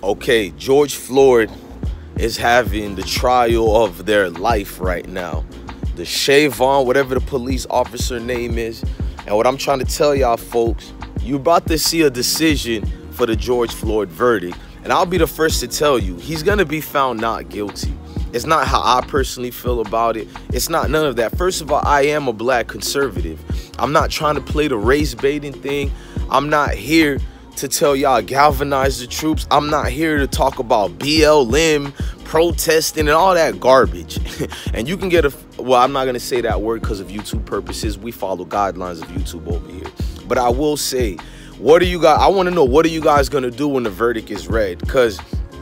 Okay, George Floyd is having the trial of their life right now. The Shavon, whatever the police officer name is. And what I'm trying to tell y'all folks, you're about to see a decision for the George Floyd verdict. And I'll be the first to tell you, he's gonna be found not guilty. It's not how I personally feel about it. It's not none of that. First of all, I am a black conservative. I'm not trying to play the race baiting thing. I'm not here to tell y'all galvanize the troops. I'm not here to talk about BLM, protesting, and all that garbage. And you can get well, I'm not going to say that word because of YouTube purposes. We follow guidelines of YouTube over here. But I will say, what are you guys, I want to know, what are you guys going to do when the verdict is read? Because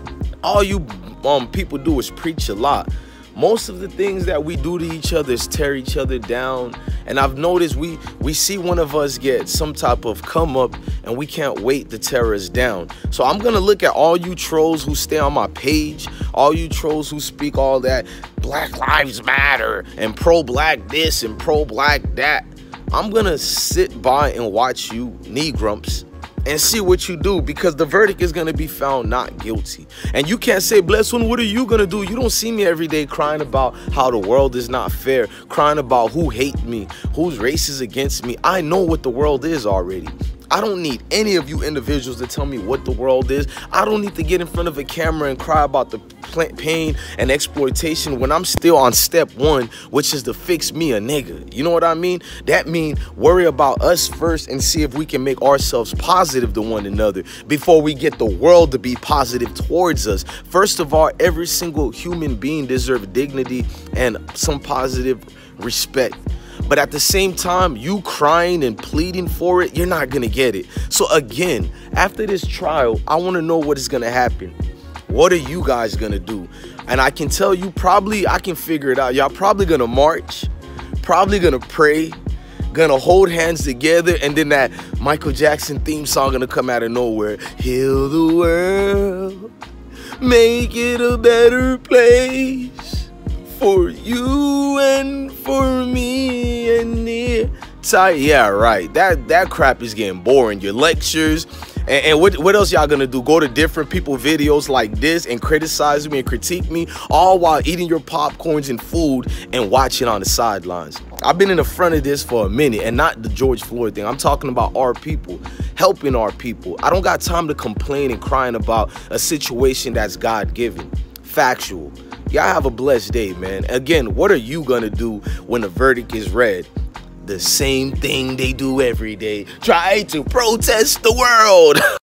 all you people do is preach a lot. Most of the things that we do to each other is tear each other down. And I've noticed we see one of us get some type of come up and we can't wait to tear us down. So I'm going to look at all you trolls who stay on my page, all you trolls who speak all that Black Lives Matter and pro-black this and pro-black that. I'm going to sit by and watch you knee grumps and see what you do, because the verdict is going to be found not guilty. And you can't say, Bless One, what are you going to do? You don't see me every day crying about how the world is not fair, crying about who hate me, whose race is against me. I know what the world is already. I don't need any of you individuals to tell me what the world is. I don't need to get in front of a camera and cry about the pain and exploitation when I'm still on step one, which is to fix me a nigga. You know what I mean? That means worry about us first and see if we can make ourselves positive to one another before we get the world to be positive towards us. First of all, every single human being deserves dignity and some positive respect. But at the same time, you crying and pleading for it, you're not gonna get it. So again, after this trial, I wanna know what is gonna happen. What are you guys gonna do? And I can tell you, probably, I can figure it out. Y'all probably gonna march, probably gonna pray, gonna hold hands together, and then that Michael Jackson theme song gonna come out of nowhere. Heal the world, make it a better place for you and for me and near. Yeah, right. That crap is getting boring. Your lectures and what else y'all gonna do? Go to different people videos like this and criticize me and critique me, all while eating your popcorns and food and watching on the sidelines. I've been in the front of this for a minute, and not the George Floyd thing. I'm talking about our people, helping our people. I don't got time to complain and crying about a situation that's God-given. Factual. Y'all have a blessed day, man. Again, what are you gonna do when the verdict is read? The same thing they do every day. Try to protest the world.